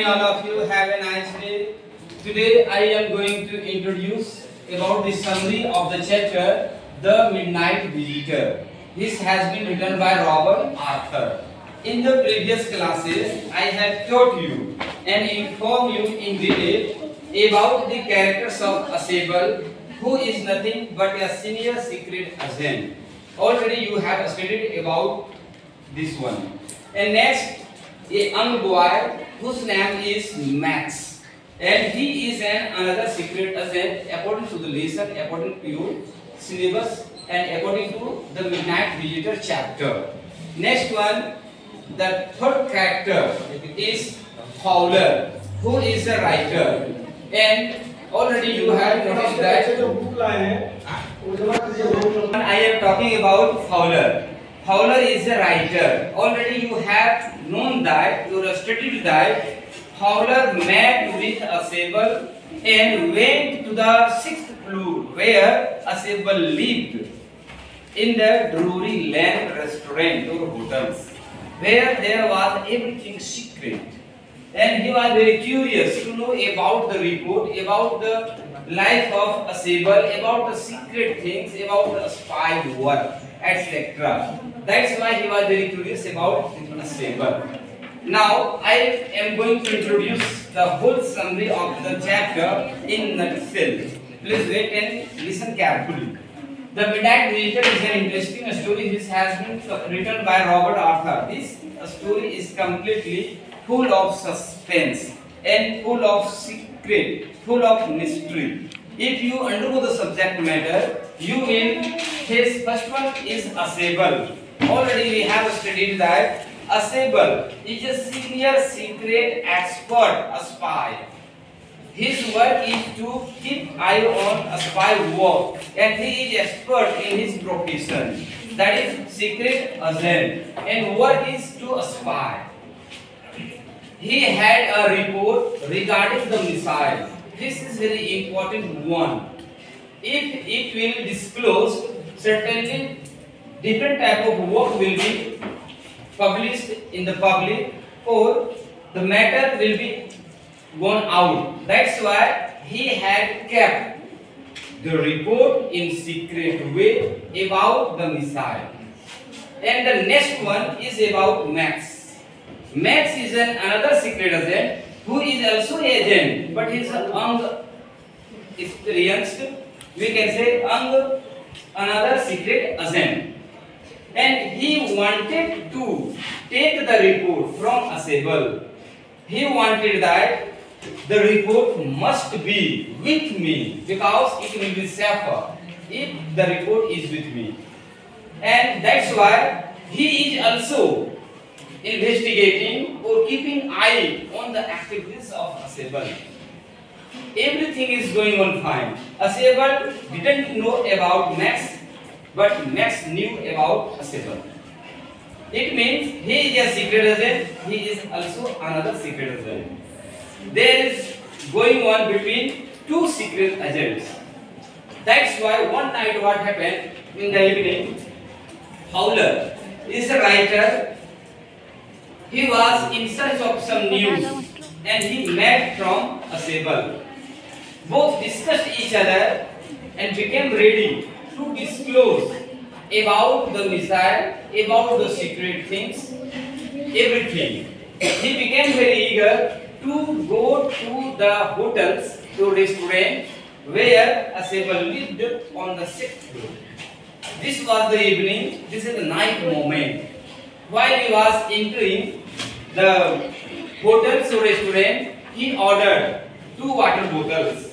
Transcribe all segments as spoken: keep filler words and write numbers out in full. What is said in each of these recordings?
all of you. Have a nice day. Today I am going to introduce about the summary of the chapter The Midnight Visitor. This has been written by Robert Arthur. In the previous classes, I have taught you and informed you in detail about the characters of Asable, who is nothing but a senior secret agent. Already you have studied about this one. And next, a young boy whose name is Max, and he is an another secret agent according to the lesson, according to your syllabus, and according to the Midnight Visitor chapter. Next one, the third character is Fowler, who is a writer, and already you have noticed that I am talking about Fowler. Fowler is a writer. Already you have known that, you have studied that Fowler met with Asable and went to the sixth floor where Asable lived, in the Drury Lane restaurant or hotels, where there was everything secret. And he was very curious to know about the report, about the life of Asable, about the secret things, about the spy work, et cetera. That's why he was very curious about Asable. Now I am going to introduce the whole summary of the chapter in nutshell. Please wait and listen carefully. The Midnight Visitor is an interesting story which has been written by Robert Arthur. This story is completely full of suspense and full of secret, full of mystery. If you undergo the subject matter, you will. His first one is Asable. Already we have studied that Asable is a senior secret expert, a spy. His work is to keep eye on a spy work, and he is expert in his profession, that is secret agent, and work is to spy. He had a report regarding the missile. This is very important one. If it will disclose, certainly different type of work will be published in the public, or the matter will be gone out. That's why he had kept the report in secret way about the missile. And the next one is about Max. Max is an another secret agent who is also agent, but he is unexperienced. We can say un, another secret agent. And he wanted to take the report from Asable. He wanted that the report must be with me, because it will be safer if the report is with me. And that's why he is also investigating or keeping eye on the activities of Asable. Everything is going on fine. Asable didn't know about Max, but Max knew about Asable. It means he is a secret agent, he is also another secret agent. There is going on between two secret agents. That's why one night what happened in the evening, Fowler is a writer. He was in search of some news and he met from Asable. Both discussed each other and became ready to disclose about the missile, about the secret things, everything. He became very eager to go to the hotels, to restaurant where Asable lived on the sixth floor. This was the evening, this is the night moment. While he was entering the hotels or restaurant, he ordered two water bottles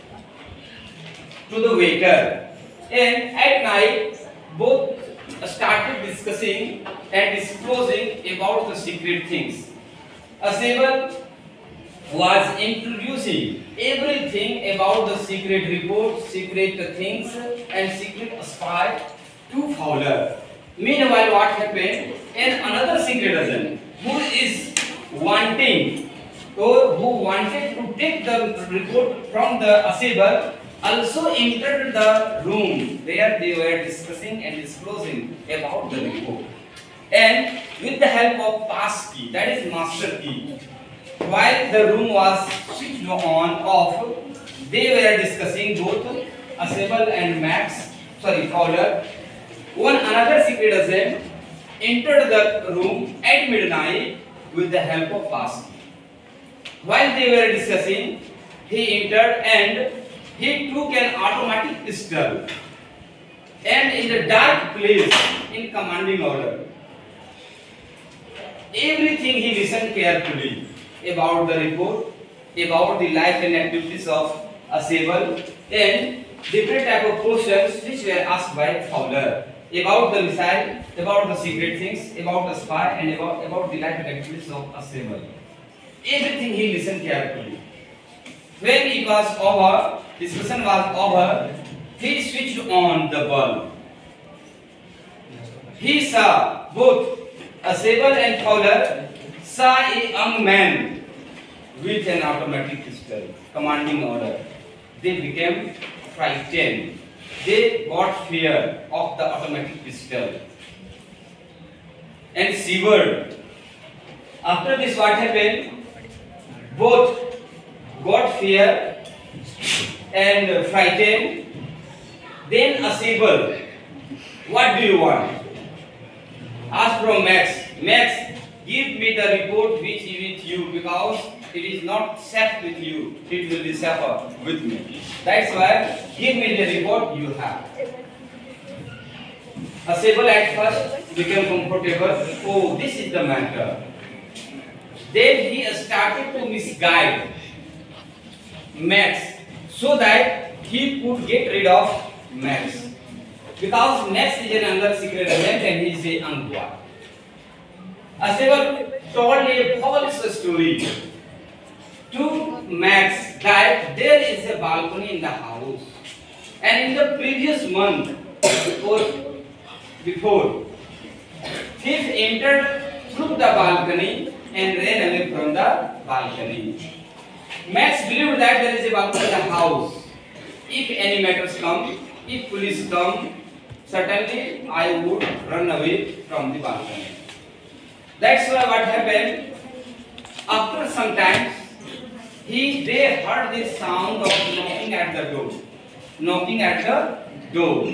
to the waiter. And at night, both started discussing and disclosing about the secret things. Asable was introducing everything about the secret report, secret things, and secret spy to Fowler. Meanwhile, what happened? And another secret agent who is wanting or who wanted to take the report from the Asable also entered the room where they were discussing and disclosing about the report. And with the help of pass key, that is master key, while the room was switched on off, they were discussing both Asable and Max, sorry, Fowler. One another secret agent entered the room at midnight with the help of pass. While they were discussing, he entered and he took an automatic pistol and in the dark place in commanding order. Everything he listened carefully about the report, about the life and activities of Asable and different type of questions which were asked by Fowler about the missile, about the secret things, about the spy and about, about the life and activities of Asable. Everything he listened carefully. When it was over, discussion was over, he switched on the bulb. He saw both Asable and Fowler saw a young man with an automatic pistol, commanding order. They became frightened. They got fear of the automatic pistol and shivered. After this, what happened? Both got fear and frightened. Then Asable, what do you want? Ask from Max. Max, give me the report which is with you because it is not safe with you. It will be safer with me. That's why give me the report you have. Asable at first became comfortable. Oh, this is the matter. Then he started to misguide Max so that he could get rid of Max. Because Max is an under secret agent and he is a young boy. Asable told a false story to Max that there is a balcony in the house. And in the previous month or before, thief entered through the balcony and ran away from the balcony. Max believed that there is a balcony in the house. If any matters come, if police come, certainly I would run away from the balcony. That's why what happened. After some time, he they heard the sound of knocking at the door. Knocking at the door.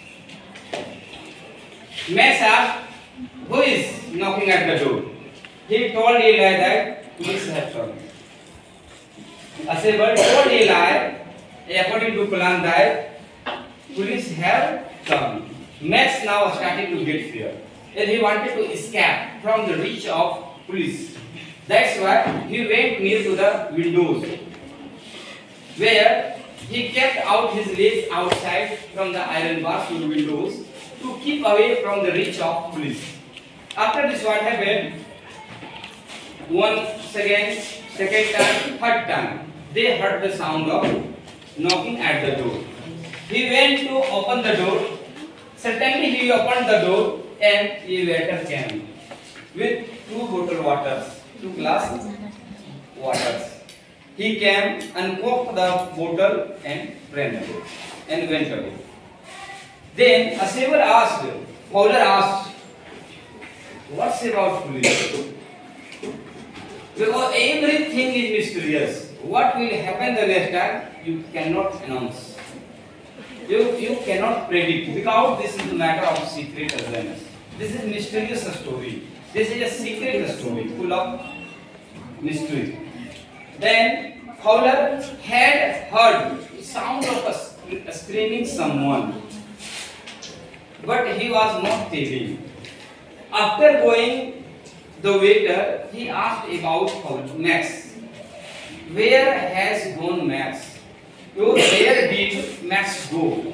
Max asked, who is knocking at the door? He told a lie that police have come. Asable told a lie according to plan that police have come. Max now started to get fear. And he wanted to escape from the reach of police. That's why he went near to the windows, where he kept out his legs outside from the iron bars to the windows to keep away from the reach of police. After this, what happened? One second, second time, third time, they heard the sound of knocking at the door. He went to open the door. Certainly, he opened the door. And a waiter came with two bottle waters, two glass waters. He came and corked the bottle and ran away and went away. Then Asable asked, Fowler asked, what's about police? Because everything is mysterious. What will happen the next time, you cannot announce. You, you cannot predict because this is a matter of secret awareness. This is mysterious story. This is a secret story full of mystery. Then Fowler had heard the sound of a screaming someone, but he was not telling. After going the waiter, he asked about Max. Where has gone Max? Where did Max go?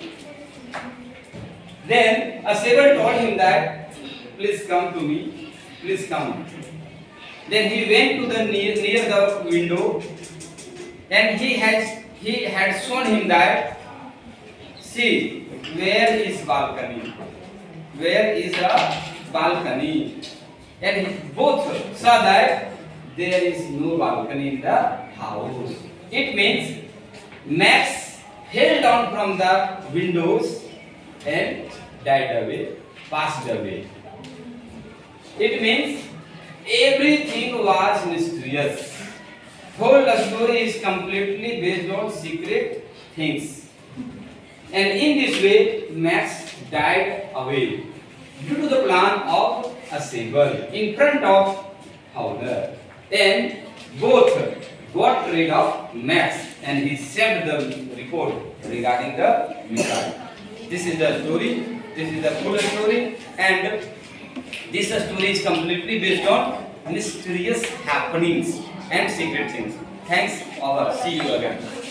Then Asable told him that, please come to me, please come. Then he went to the near, near the window and he had, he had shown him that, see, where is balcony? Where is the balcony? And he both saw that there is no balcony in the house. It means Max fell down from the windows and died away, passed away. It means everything was mysterious. Whole story is completely based on secret things. And in this way, Max died away due to the plan of a Sable in front of Howler. Then both got rid of Max and he sent the report regarding the missile. This is the story. This is the full story, and this story is completely based on mysterious happenings and secret things. Thanks. Over. See you again.